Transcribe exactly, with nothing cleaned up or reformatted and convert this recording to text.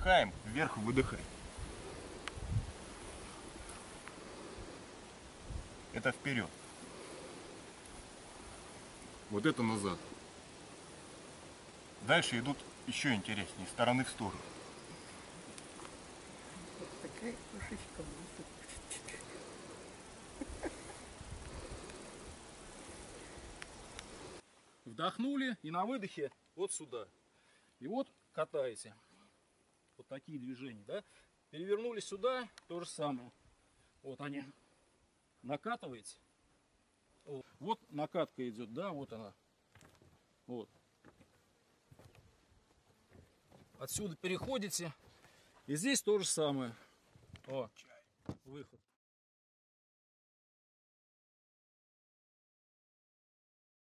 вдыхаем, вверх выдыхаем. Это вперед. Вот это назад. Дальше идут еще интереснее, с стороны в сторону. Вот такая кошечка. Вдохнули и на выдохе вот сюда. И вот катаете. Вот такие движения, да? Перевернулись сюда, то же самое. Вот они. Накатываете. Вот, вот накатка идет, да, вот она. Вот. Отсюда переходите. И здесь то же самое. О, выход.